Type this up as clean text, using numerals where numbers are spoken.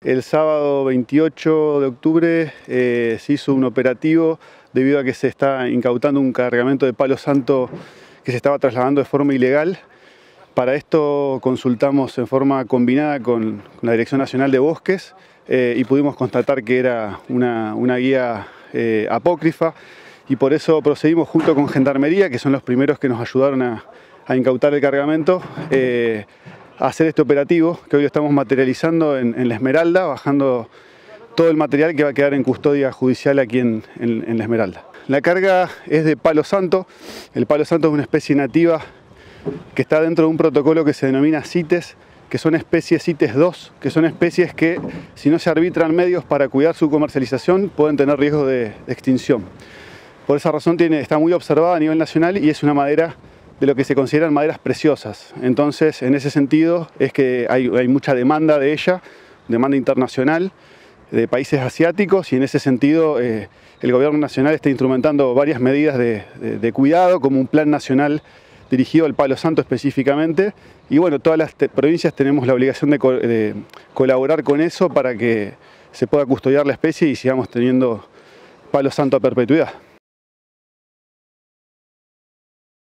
El sábado 28 de octubre se hizo un operativo debido a que se está incautando un cargamento de palo santo que se estaba trasladando de forma ilegal. Para esto consultamos en forma combinada con la Dirección Nacional de Bosques y pudimos constatar que era una guía apócrifa, y por eso procedimos junto con Gendarmería, que son los primeros que nos ayudaron a incautar el cargamento, a hacer este operativo, que hoy lo estamos materializando en La Esmeralda, bajando todo el material que va a quedar en custodia judicial aquí en La Esmeralda. La carga es de palo santo. El palo santo es una especie nativa que está dentro de un protocolo que se denomina CITES, que son especies CITES 2, que son especies que, si no se arbitran medios para cuidar su comercialización, pueden tener riesgo de extinción. Por esa razón está muy observada a nivel nacional y es una madera de lo que se consideran maderas preciosas. Entonces, en ese sentido, es que hay mucha demanda de ella, demanda internacional, de países asiáticos, y en ese sentido el gobierno nacional está instrumentando varias medidas de cuidado, como un plan nacional dirigido al palo santo específicamente, y bueno, todas las provincias tenemos la obligación de colaborar con eso para que se pueda custodiar la especie y sigamos teniendo palo santo a perpetuidad.